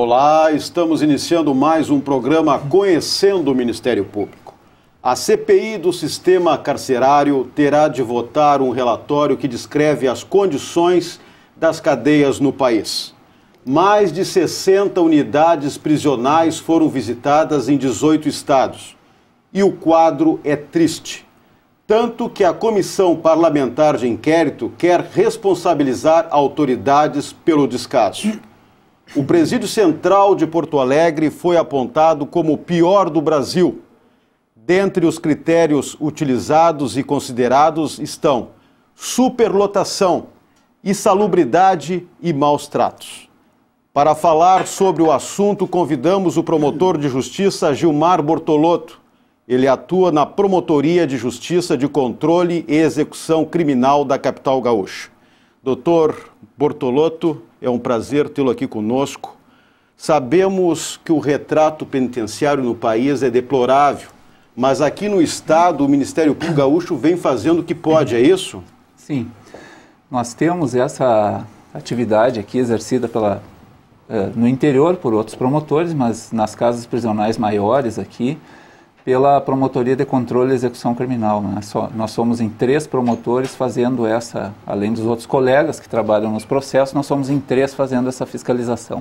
Olá, estamos iniciando mais um programa Conhecendo o Ministério Público. A CPI do sistema carcerário terá de votar um relatório que descreve as condições das cadeias no país. Mais de 60 unidades prisionais foram visitadas em 18 estados. E o quadro é triste. Tanto que a Comissão Parlamentar de Inquérito quer responsabilizar autoridades pelo descaso. O Presídio Central de Porto Alegre foi apontado como o pior do Brasil. Dentre os critérios utilizados e considerados estão superlotação, insalubridade e maus tratos. Para falar sobre o assunto, convidamos o promotor de justiça Gilmar Bortolotto. Ele atua na Promotoria de Justiça de Controle e Execução Criminal da capital gaúcha. Doutor Bortolotto, é um prazer tê-lo aqui conosco. Sabemos que o retrato penitenciário no país é deplorável, mas aqui no estado o Ministério Público Gaúcho vem fazendo o que pode, é isso? Sim, nós temos essa atividade aqui exercida no interior por outros promotores, mas nas casas prisionais maiores aqui, pela Promotoria de Controle e Execução Criminal. Né? Nós somos em 3 promotores fazendo essa, além dos outros colegas que trabalham nos processos, nós somos em 3 fazendo essa fiscalização.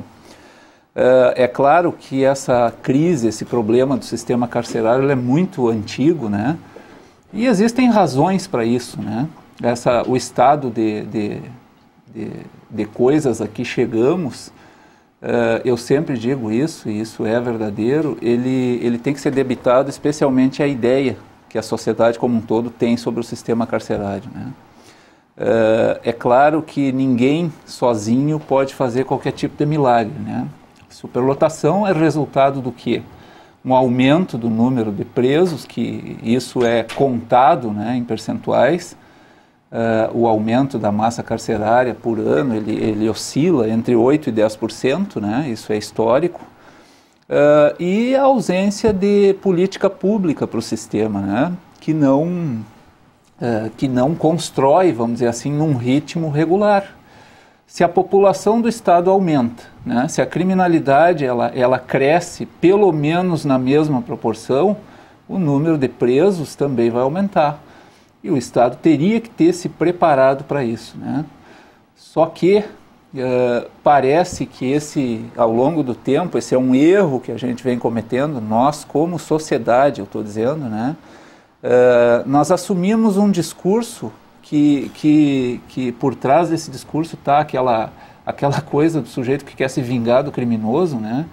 É claro que essa crise, esse problema do sistema carcerário, ele é muito antigo, né? E existem razões para isso, né? O estado de coisas a que chegamos, eu sempre digo isso, e isso é verdadeiro, ele tem que ser debitado especialmente à ideia que a sociedade como um todo tem sobre o sistema carcerário, né? É claro que ninguém sozinho pode fazer qualquer tipo de milagre, né? Superlotação é resultado do quê? Um aumento do número de presos, que isso é contado, né, em percentuais. O aumento da massa carcerária por ano, ele oscila entre 8% e 10%, né? Isso é histórico. E a ausência de política pública para o sistema, né? Que não constrói, vamos dizer assim, num ritmo regular. Se a população do estado aumenta, né? Se a criminalidade ela cresce pelo menos na mesma proporção, o número de presos também vai aumentar. E o Estado teria que ter se preparado para isso, né? Só que parece que ao longo do tempo, esse é um erro que a gente vem cometendo, nós como sociedade, eu estou dizendo, né? Nós assumimos um discurso que por trás desse discurso está aquela coisa do sujeito que quer se vingar do criminoso, né?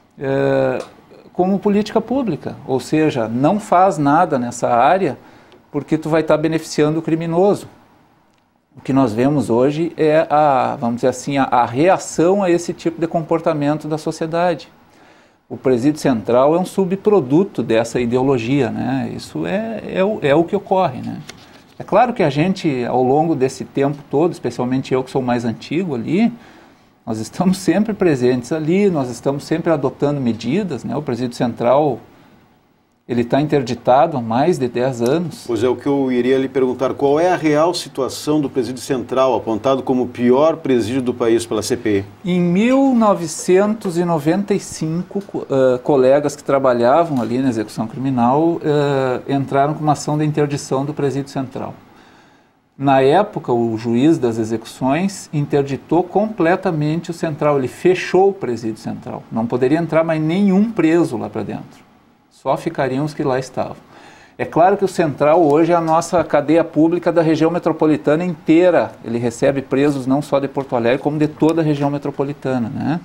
Como política pública, ou seja, não faz nada nessa área porque tu vai estar beneficiando o criminoso. O que nós vemos hoje é vamos dizer assim, a reação a esse tipo de comportamento da sociedade. O Presídio Central é um subproduto dessa ideologia, né? Isso é o que ocorre, né? É claro que a gente, ao longo desse tempo todo, especialmente eu que sou mais antigo ali, nós estamos sempre presentes ali, nós estamos sempre adotando medidas, né? O Presídio Central, ele está interditado há mais de 10 anos. Pois é, o que eu iria lhe perguntar, qual é a real situação do Presídio Central, apontado como o pior presídio do país pela CPI? Em 1995, colegas que trabalhavam ali na execução criminal entraram com uma ação de interdição do Presídio Central. Na época, o juiz das execuções interditou completamente o Central, ele fechou o Presídio Central. Não poderia entrar mais nenhum preso lá para dentro. Só ficariam os que lá estavam. É claro que o Central hoje é a nossa cadeia pública da região metropolitana inteira. Ele recebe presos não só de Porto Alegre, como de toda a região metropolitana, né?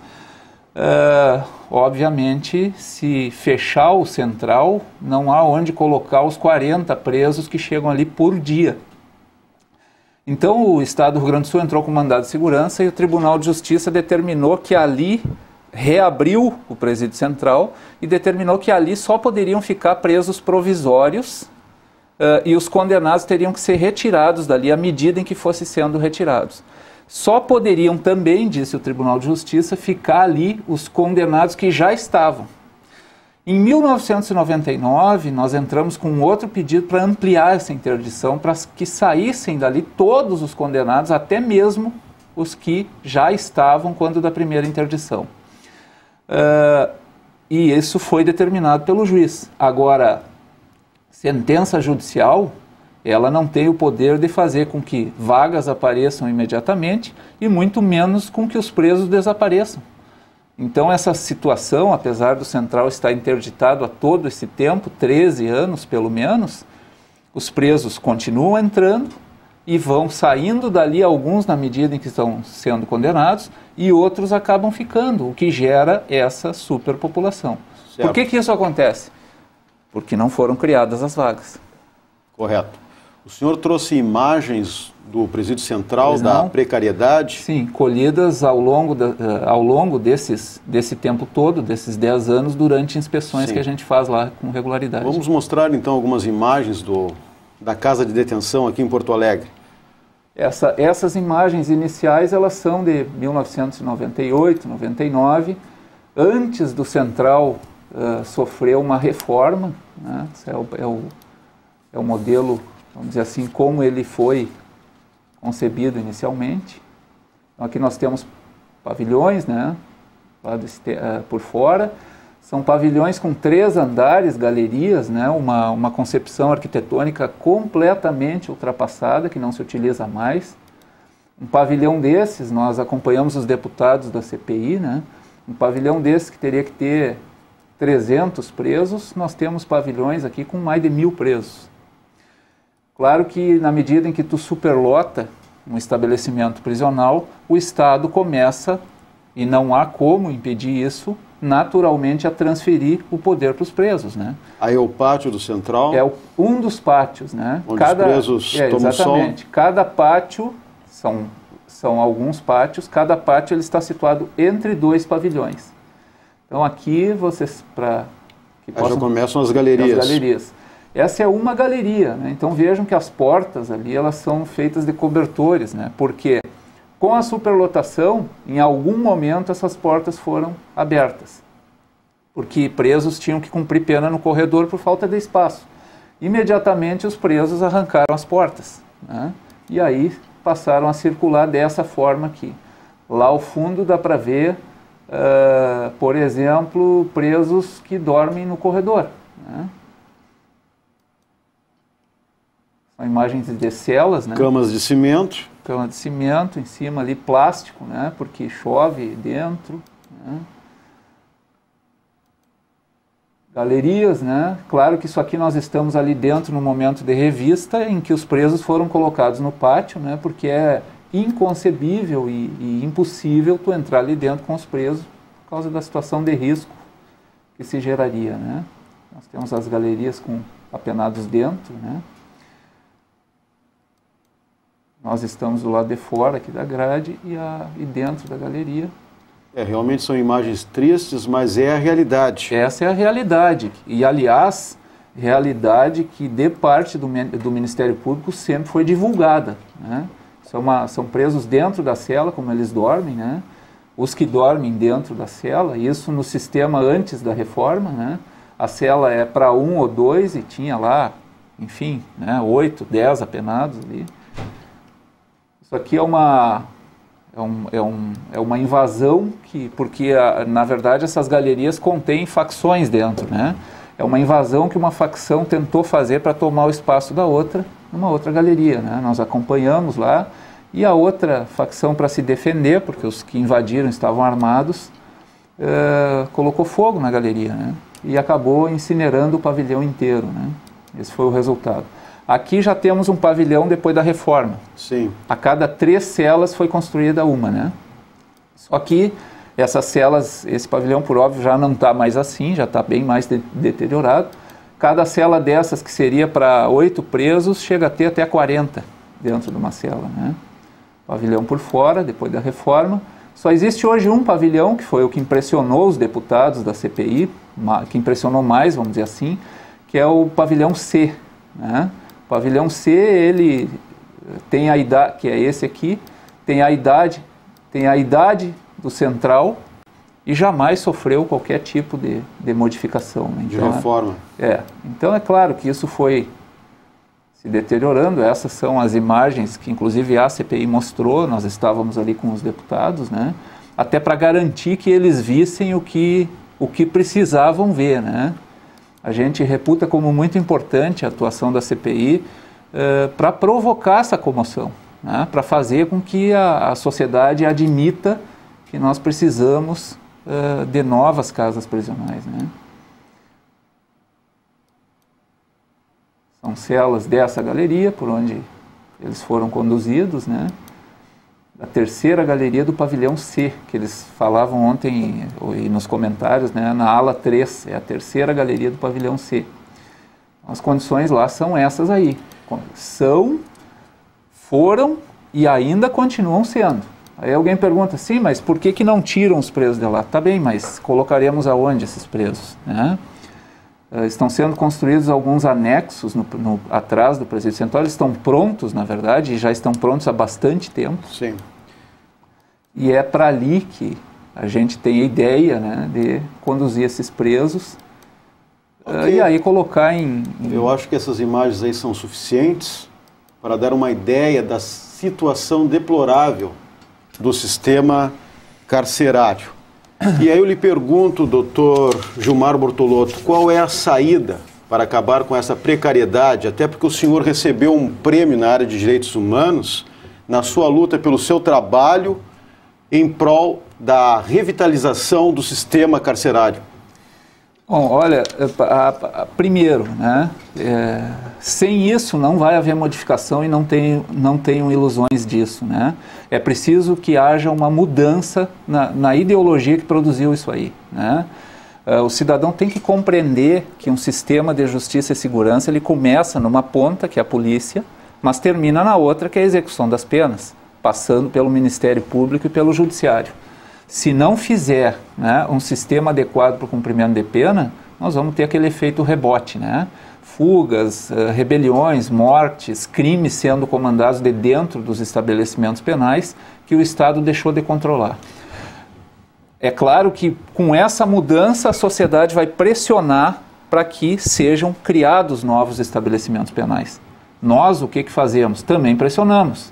Obviamente, se fechar o Central, não há onde colocar os 40 presos que chegam ali por dia. Então, o Estado do Rio Grande do Sul entrou com mandado de segurança e o Tribunal de Justiça determinou que ali reabriu o Presídio Central e determinou que ali só poderiam ficar presos provisórios e os condenados teriam que ser retirados dali à medida em que fossem sendo retirados. Só poderiam também, disse o Tribunal de Justiça, ficar ali os condenados que já estavam. Em 1999, nós entramos com outro pedido para ampliar essa interdição, para que saíssem dali todos os condenados, até mesmo os que já estavam quando da primeira interdição. E isso foi determinado pelo juiz. Agora, sentença judicial, ela não tem o poder de fazer com que vagas apareçam imediatamente e muito menos com que os presos desapareçam. Então, essa situação, apesar do Central estar interditado há todo esse tempo, 13 anos pelo menos, os presos continuam entrando e vão saindo dali, alguns na medida em que estão sendo condenados, e outros acabam ficando, o que gera essa superpopulação. Certo. Por que isso acontece? Porque não foram criadas as vagas. Correto. O senhor trouxe imagens do Presídio Central da precariedade? Sim, colhidas ao longo desse tempo todo, desses 10 anos, durante inspeções que a gente faz lá com regularidade. Vamos mostrar então algumas imagens da casa de detenção aqui em Porto Alegre. Essas imagens iniciais, elas são de 1998, 99, antes do Central sofrer uma reforma, né? Esse é o modelo, vamos dizer assim, como ele foi concebido inicialmente. Então, aqui nós temos pavilhões, né, lá por fora. São pavilhões com 3 andares, galerias, né, uma concepção arquitetônica completamente ultrapassada, que não se utiliza mais. Um pavilhão desses, nós acompanhamos os deputados da CPI, né, um pavilhão desses que teria que ter 300 presos, nós temos pavilhões aqui com mais de 1.000 presos. Claro que na medida em que tu superlota um estabelecimento prisional, o Estado começa, e não há como impedir isso, naturalmente a transferir o poder para os presos, né? Aí é o pátio do Central? É um dos pátios, né? Onde os presos tomam exatamente. sol? Cada pátio, são alguns pátios, cada pátio ele está situado entre 2 pavilhões. Então aqui vocês, já começam as galerias. Essa é uma galeria, né? Então vejam que as portas ali, elas são feitas de cobertores, né? Porque com a superlotação, em algum momento essas portas foram abertas, porque presos tinham que cumprir pena no corredor por falta de espaço. Imediatamente os presos arrancaram as portas, né? E aí passaram a circular dessa forma aqui. Lá ao fundo dá para ver, por exemplo, presos que dormem no corredor, né? São imagens de celas, né? Camas de cimento. Cama de cimento, em cima ali plástico, né? Porque chove dentro, né? Galerias, né? Claro que isso aqui nós estamos ali dentro no momento de revista em que os presos foram colocados no pátio, né? Porque é inconcebível e impossível tu entrar ali dentro com os presos por causa da situação de risco que se geraria, né? Nós temos as galerias com apenados dentro, né? Nós estamos do lado de fora aqui da grade e dentro da galeria. Realmente são imagens tristes, mas é a realidade. Essa é a realidade. E, aliás, realidade que de parte do Ministério Público sempre foi divulgada, né? São presos dentro da cela, como eles dormem, né? Os que dormem dentro da cela, isso no sistema antes da reforma, né? A cela é para 1 ou 2 e tinha lá, enfim, né, 8, 10 apenados ali. Isso aqui é uma invasão, porque na verdade essas galerias contêm facções dentro, né? É uma invasão que uma facção tentou fazer para tomar o espaço da outra, numa outra galeria, né? Nós acompanhamos lá, e a outra facção, para se defender, porque os que invadiram estavam armados, colocou fogo na galeria, né? E acabou incinerando o pavilhão inteiro, né? Esse foi o resultado. Aqui já temos um pavilhão depois da reforma. Sim. A cada 3 celas foi construída uma, né? Só que essas celas, esse pavilhão, por óbvio, já não está mais assim, já está bem mais deteriorado. Cada cela dessas, que seria para 8 presos, chega a ter até 40 dentro de uma cela, né? Pavilhão por fora, depois da reforma. Só existe hoje um pavilhão, que foi o que impressionou os deputados da CPI, que impressionou mais, vamos dizer assim, que é o pavilhão C, né? O pavilhão C, ele tem a idade, que é esse aqui, tem a idade do Central e jamais sofreu qualquer tipo de modificação, né? Então, de reforma. Então é claro que isso foi se deteriorando. Essas são as imagens que inclusive a CPI mostrou, nós estávamos ali com os deputados, né? até para garantir que eles vissem o que precisavam ver, né? A gente reputa como muito importante a atuação da CPI para provocar essa comoção, né? Para fazer com que a sociedade admita que nós precisamos de novas casas prisionais, né? São celas dessa galeria, por onde eles foram conduzidos, né? A terceira galeria do pavilhão C, que eles falavam ontem e nos comentários, né, na ala 3, é a terceira galeria do pavilhão C. As condições lá são essas aí. Foram e ainda continuam sendo. Aí alguém pergunta, sim, mas por que não tiram os presos de lá? Tá bem, mas colocaremos aonde esses presos, né? Estão sendo construídos alguns anexos atrás do Presídio Central, eles estão prontos, na verdade, e já estão prontos há bastante tempo. Sim. E é para ali que a gente tem a ideia, né, de conduzir esses presos e aí colocar em... Eu acho que essas imagens aí são suficientes para dar uma ideia da situação deplorável do sistema carcerário. E aí eu lhe pergunto, doutor Gilmar Bortolotto, qual é a saída para acabar com essa precariedade, até porque o senhor recebeu um prêmio na área de direitos humanos na sua luta pelo seu trabalho em prol da revitalização do sistema carcerário. Bom, olha, primeiro, né, sem isso não vai haver modificação e não tenham ilusões disso, né? É preciso que haja uma mudança na ideologia que produziu isso aí, né? O cidadão tem que compreender que um sistema de justiça e segurança, ele começa numa ponta, que é a polícia, mas termina na outra, que é a execução das penas, passando pelo Ministério Público e pelo Judiciário. Se não fizer, né, um sistema adequado para o cumprimento de pena, nós vamos ter aquele efeito rebote, né? Fugas, rebeliões, mortes, crimes sendo comandados de dentro dos estabelecimentos penais que o Estado deixou de controlar. É claro que com essa mudança a sociedade vai pressionar para que sejam criados novos estabelecimentos penais. Nós o que fazemos? Também pressionamos.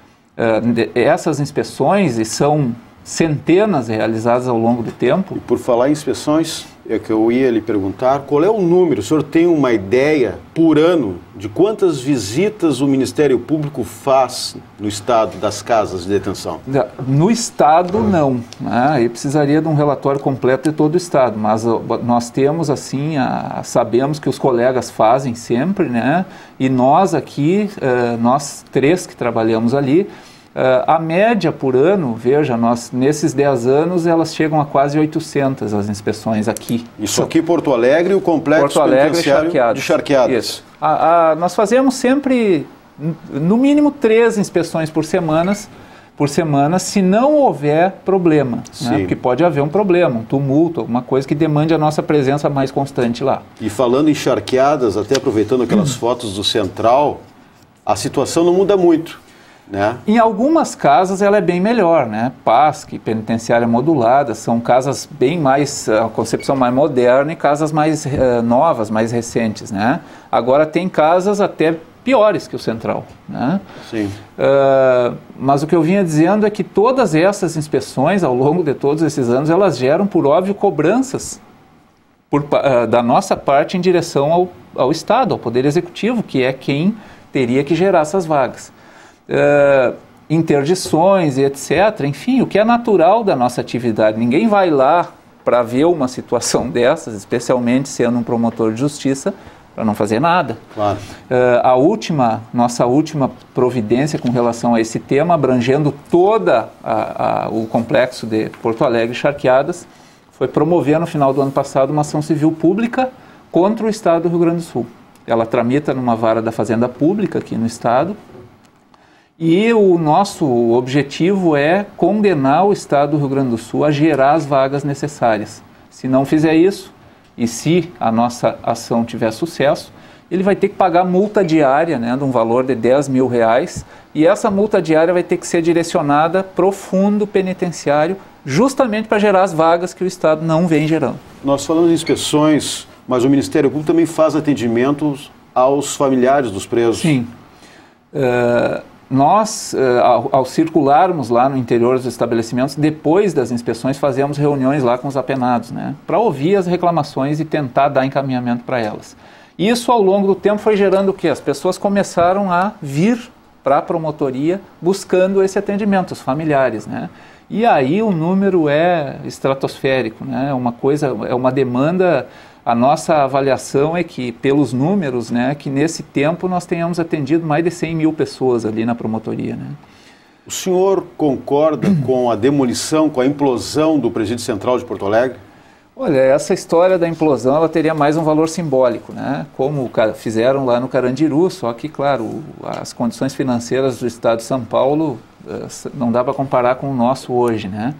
Essas inspeções, e são centenas realizadas ao longo do tempo. E por falar em inspeções, é que eu ia lhe perguntar, qual é o número? O senhor tem uma ideia por ano de quantas visitas o Ministério Público faz no estado das casas de detenção? No estado não, né? Aí precisaria de um relatório completo de todo o estado, mas nós temos assim, sabemos que os colegas fazem sempre, né? E nós aqui, nós três que trabalhamos ali, a média por ano, veja, nesses 10 anos, elas chegam a quase 800 as inspeções aqui. Isso aqui Porto Alegre e o complexo penitenciário de Charqueadas. Isso. Nós fazemos sempre, no mínimo, 3 inspeções por semana, se não houver problema, né? Porque pode haver um problema, um tumulto, alguma coisa que demande a nossa presença mais constante lá. E falando em Charqueadas, até aproveitando aquelas fotos do Central, a situação não muda muito, né? Em algumas casas ela é bem melhor, né? PASC, penitenciária modulada, são casas bem mais, a concepção mais moderna e casas mais novas, mais recentes, né? Agora tem casas até piores que o Central, né? Sim. Mas o que eu vinha dizendo é que todas essas inspeções, ao longo de todos esses anos, elas geram, por óbvio, cobranças da nossa parte em direção ao Estado, ao Poder Executivo, que é quem teria que gerar essas vagas. Interdições e etc. Enfim, o que é natural da nossa atividade. Ninguém vai lá para ver uma situação dessas, especialmente sendo um promotor de justiça, para não fazer nada. Claro. Nossa última providência com relação a esse tema, abrangendo toda o complexo de Porto Alegre e Charqueadas, foi promover no final do ano passado uma ação civil pública contra o Estado do Rio Grande do Sul. Ela tramita numa vara da Fazenda Pública aqui no Estado, e o nosso objetivo é condenar o Estado do Rio Grande do Sul a gerar as vagas necessárias. Se não fizer isso, e se a nossa ação tiver sucesso, ele vai ter que pagar multa diária, né, de um valor de R$10 mil, e essa multa diária vai ter que ser direcionada para o fundo penitenciário, justamente para gerar as vagas que o Estado não vem gerando. Nós falamos em inspeções, mas o Ministério Público também faz atendimentos aos familiares dos presos. Sim. nós, ao circularmos lá no interior dos estabelecimentos, depois das inspeções, fazemos reuniões lá com os apenados, né, para ouvir as reclamações e tentar dar encaminhamento para elas. Isso, ao longo do tempo, foi gerando o quê? As pessoas começaram a vir para a promotoria buscando esse atendimento, os familiares, né? E aí o número é estratosférico, né? É uma demanda. A nossa avaliação é que, pelos números, né, que nesse tempo nós tenhamos atendido mais de 100 mil pessoas ali na promotoria, né? O senhor concorda com a demolição, com a implosão do Presídio Central de Porto Alegre? Olha, essa história da implosão, ela teria mais um valor simbólico, né? Como fizeram lá no Carandiru, só que, claro, as condições financeiras do Estado de São Paulo não dá para comparar com o nosso hoje, né?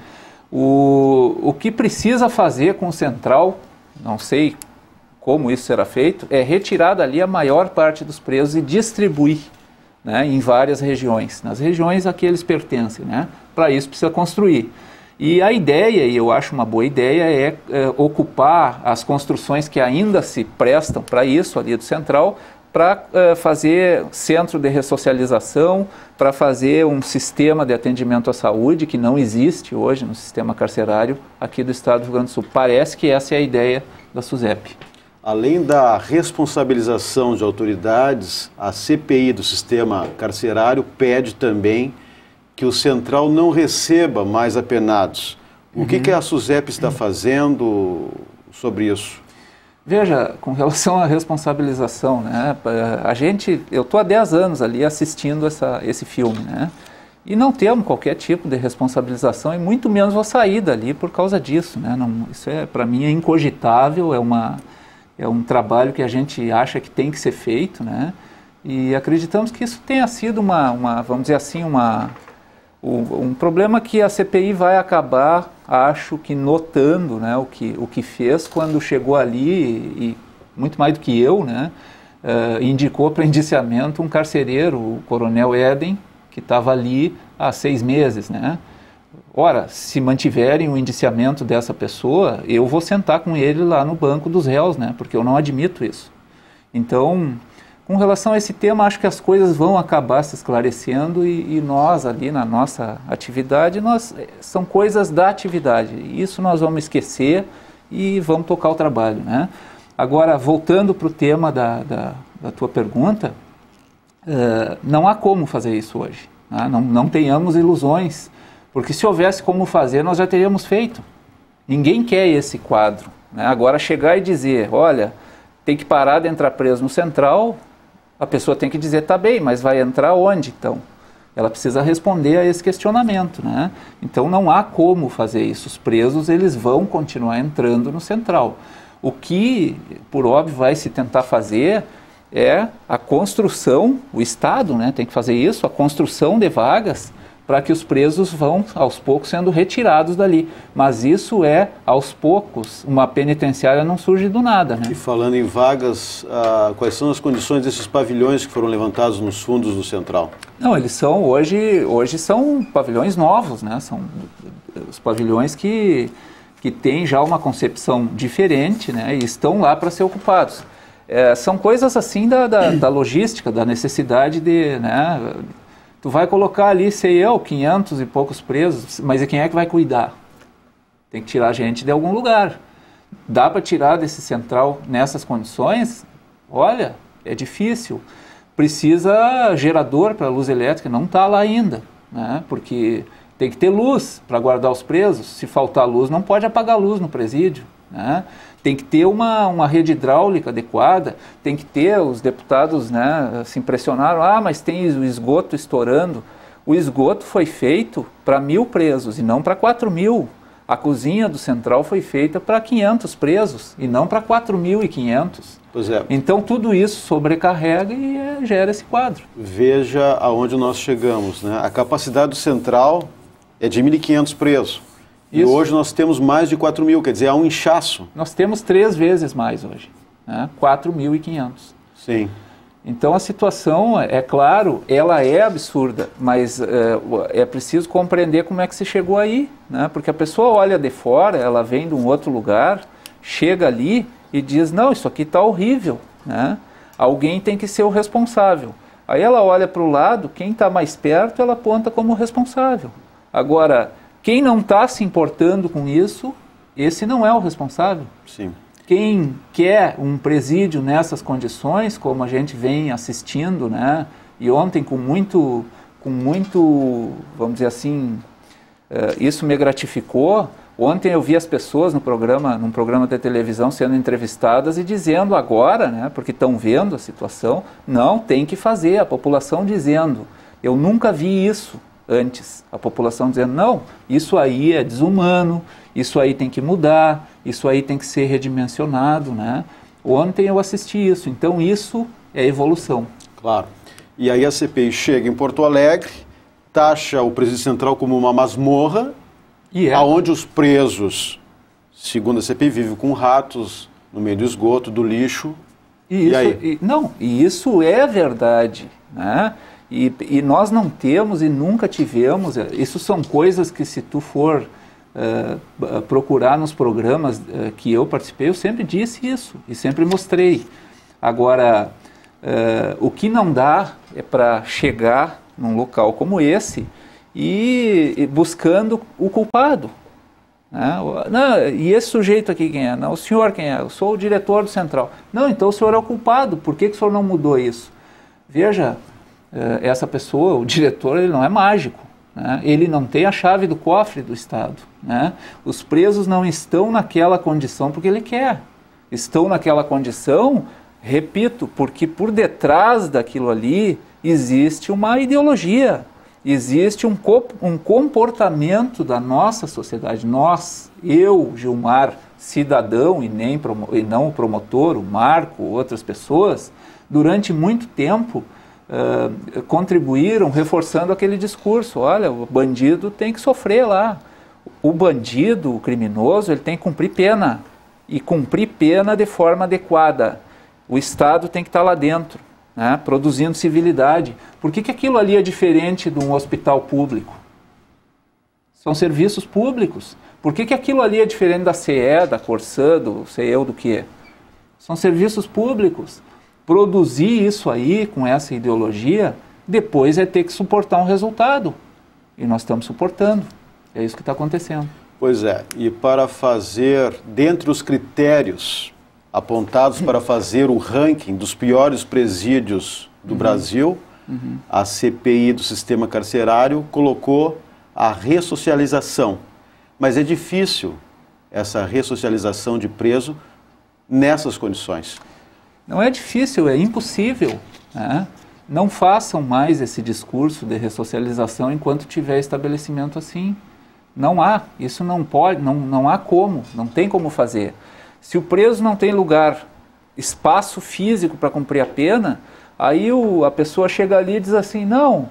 O que precisa fazer com o Central, não sei como isso será feito, é retirar dali a maior parte dos presos e distribuir, né, em várias regiões, nas regiões a que eles pertencem, né? Para isso precisa construir. E a ideia, e eu acho uma boa ideia, é ocupar as construções que ainda se prestam para isso ali do Central, para fazer centro de ressocialização, para fazer um sistema de atendimento à saúde que não existe hoje no sistema carcerário aqui do Estado do Rio Grande do Sul. Parece que essa é a ideia da SUSEP. Além da responsabilização de autoridades, a CPI do sistema carcerário pede também que o Central não receba mais apenados. O que a SUSEP está fazendo sobre isso? Veja, com relação à responsabilização, né, eu estou há 10 anos ali assistindo esse filme, né, e não temos qualquer tipo de responsabilização e muito menos vou sair dali por causa disso, né, isso para mim é incogitável, é um trabalho que a gente acha que tem que ser feito, né, e acreditamos que isso tenha sido vamos dizer assim, um problema que a CPI vai acabar, acho que notando, né, o que fez quando chegou ali e muito mais do que eu, né, indicou para indiciamento um carcereiro, o Coronel Éden, que estava ali há 6 meses, né. Ora, se mantiverem o indiciamento dessa pessoa, eu vou sentar com ele lá no banco dos réus, né, porque eu não admito isso. Então, com relação a esse tema, acho que as coisas vão acabar se esclarecendo e nós ali na nossa atividade, são coisas da atividade. Isso nós vamos esquecer e vamos tocar o trabalho, né? Agora, voltando para o tema da tua pergunta, não há como fazer isso hoje, né? Não tenhamos ilusões, porque se houvesse como fazer, nós já teríamos feito. Ninguém quer esse quadro, né? Agora, chegar e dizer, olha, tem que parar de entrar preso no Central, a pessoa tem que dizer, tá bem, mas vai entrar onde então? Ela precisa responder a esse questionamento, né? Então não há como fazer isso. Os presos, eles vão continuar entrando no Central. O que, por óbvio, vai se tentar fazer é a construção, o Estado, né, tem que fazer isso, a construção de vagas para que os presos vão, aos poucos, sendo retirados dali. Mas isso é, aos poucos, uma penitenciária não surge do nada, né? E falando em vagas, quais são as condições desses pavilhões que foram levantados nos fundos do Central? Não, eles são, hoje são pavilhões novos, né? São os pavilhões que têm já uma concepção diferente, né? E estão lá para ser ocupados. São coisas assim da logística, da necessidade de, né? Tu vai colocar ali, 500 e poucos presos, mas e quem é que vai cuidar? Tem que tirar gente de algum lugar. Dá para tirar desse Central nessas condições? Olha, é difícil. Precisa gerador para luz elétrica, não está lá ainda, né? Porque tem que ter luz para guardar os presos. Se faltar luz, não pode apagar a luz no presídio, né? Tem que ter uma rede hidráulica adequada, tem que ter, os deputados, né, se impressionaram, mas tem o esgoto estourando. O esgoto foi feito para 1.000 presos e não para 4.000. A cozinha do Central foi feita para 500 presos e não para 4.500. Pois é. Então tudo isso sobrecarrega e gera esse quadro. Veja aonde nós chegamos, né? A capacidade do Central é de 1.500 presos. E hoje nós temos mais de 4.000, quer dizer, há um inchaço. Nós temos 3 vezes mais hoje, né? 4.500. Sim. Então a situação, é claro, ela é absurda, mas é preciso compreender como é que se chegou aí, né? Porque a pessoa olha de fora, ela vem de um outro lugar, chega ali e diz, não, isso aqui está horrível, né? Alguém tem que ser o responsável. Aí ela olha para o lado, quem está mais perto, ela aponta como responsável. Agora, quem não está se importando com isso, esse não é o responsável. Sim. Quem quer um presídio nessas condições, como a gente vem assistindo, né? E ontem com muito, vamos dizer assim, isso me gratificou. Ontem eu vi as pessoas num programa de televisão sendo entrevistadas e dizendo agora, né, porque estão vendo a situação, não, tem que fazer, a população dizendo, eu nunca vi isso antes, a população dizendo, não, isso aí é desumano, isso aí tem que mudar, isso aí tem que ser redimensionado, né? Ontem eu assisti isso, então isso é evolução. Claro. E aí a CPI chega em Porto Alegre, taxa o Presídio Central como uma masmorra, aonde os presos, segundo a CPI, vivem com ratos no meio do esgoto, do lixo. E isso é verdade, né? E nós não temos e nunca tivemos, isso são coisas que se tu for procurar nos programas que eu participei, eu sempre disse isso e sempre mostrei. Agora, o que não dá é para chegar num local como esse e buscando o culpado. Né? Não, e esse sujeito aqui quem é? Não, o senhor quem é? Eu sou o diretor do Central. Não, então o senhor é o culpado. Por que o senhor não mudou isso? Veja, essa pessoa, o diretor, ele não é mágico. Né? Ele não tem a chave do cofre do Estado. Né? Os presos não estão naquela condição porque ele quer. Estão naquela condição, repito, porque por detrás daquilo ali existe uma ideologia. Existe um comportamento da nossa sociedade, nós, eu, Gilmar, cidadão e não o promotor, o Marco, outras pessoas, durante muito tempo contribuíram reforçando aquele discurso, olha, o bandido tem que sofrer lá, o bandido, o criminoso, ele tem que cumprir pena, e cumprir pena de forma adequada, o Estado tem que estar lá dentro. Né, produzindo civilidade. Por que aquilo ali é diferente de um hospital público? São serviços públicos. Por que aquilo ali é diferente da CE, da Corsã, do sei eu do que? São serviços públicos. Produzir isso aí com essa ideologia, depois é ter que suportar um resultado. E nós estamos suportando. É isso que está acontecendo. Pois é. E para fazer, dentre os critérios apontados para fazer o ranking dos piores presídios do Brasil, a CPI do sistema carcerário colocou a ressocialização. Mas é difícil essa ressocialização de preso nessas condições. Não é difícil, é impossível. Né? Não façam mais esse discurso de ressocialização enquanto tiver estabelecimento assim. Não há, isso não pode, não há como, não tem como fazer. Se o preso não tem lugar, espaço físico para cumprir a pena, aí a pessoa chega ali e diz assim, não,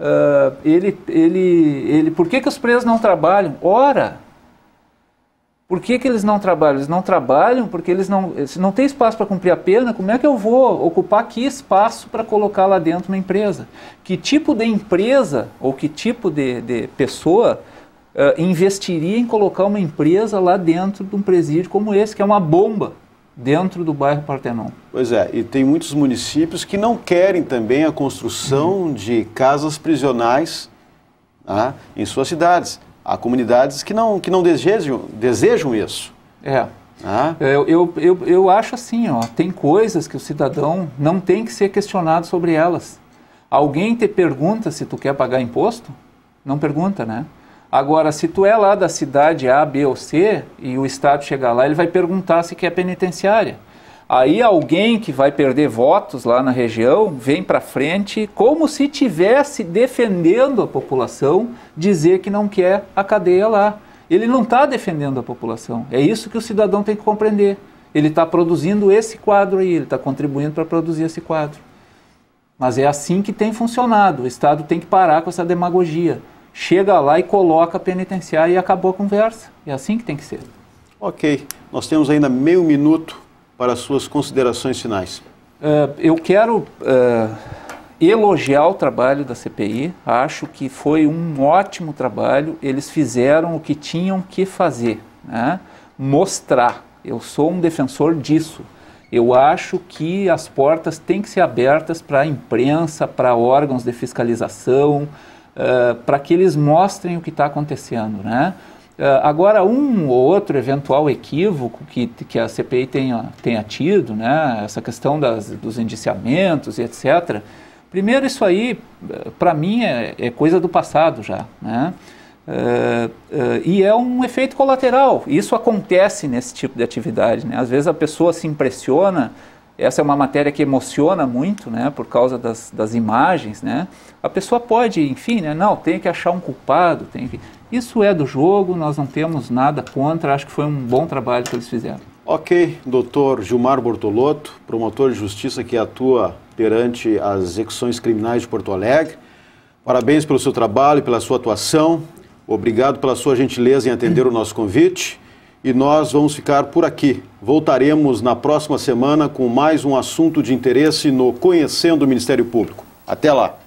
por que os presos não trabalham? Ora, por que eles não trabalham? Eles não trabalham porque se não tem espaço para cumprir a pena, como é que eu vou ocupar que espaço para colocar lá dentro uma empresa? Que tipo de empresa ou que tipo de pessoa investiria em colocar uma empresa lá dentro de um presídio como esse, que é uma bomba dentro do bairro Partenon? Pois é, e tem muitos municípios que não querem também a construção de casas prisionais em suas cidades. Há comunidades que não desejam isso. Eu acho assim, tem coisas que o cidadão não tem que ser questionado sobre elas. Alguém te pergunta se tu quer pagar imposto? Não pergunta, né? Agora, se tu é lá da cidade A, B ou C e o Estado chegar lá, ele vai perguntar se quer penitenciária. Aí alguém que vai perder votos lá na região vem para frente como se estivesse defendendo a população, dizer que não quer a cadeia lá. Ele não está defendendo a população. É isso que o cidadão tem que compreender. Ele está produzindo esse quadro aí, ele está contribuindo para produzir esse quadro. Mas é assim que tem funcionado. O Estado tem que parar com essa demagogia. Chega lá e coloca a penitenciária e acabou a conversa. É assim que tem que ser. Ok. Nós temos ainda meio minuto para as suas considerações finais. Eu quero elogiar o trabalho da CPI. Acho que foi um ótimo trabalho. Eles fizeram o que tinham que fazer, né? Mostrar. Eu sou um defensor disso. Eu acho que as portas têm que ser abertas para a imprensa, para órgãos de fiscalização, para que eles mostrem o que está acontecendo, né? Agora, um ou outro eventual equívoco que a CPI tenha tido, né? Essa questão dos indiciamentos e etc., primeiro, isso aí, para mim, é coisa do passado já, né? E é um efeito colateral. Isso acontece nesse tipo de atividade, né? Às vezes a pessoa se impressiona, essa é uma matéria que emociona muito, né? Por causa das imagens, né? A pessoa pode, enfim, né? Não, tem que achar um culpado, Isso é do jogo, nós não temos nada contra, acho que foi um bom trabalho que eles fizeram. Ok, doutor Gilmar Bortolotto, promotor de justiça que atua perante as execuções criminais de Porto Alegre. Parabéns pelo seu trabalho e pela sua atuação. Obrigado pela sua gentileza em atender o nosso convite. E nós vamos ficar por aqui. Voltaremos na próxima semana com mais um assunto de interesse no Conhecendo o Ministério Público. Até lá!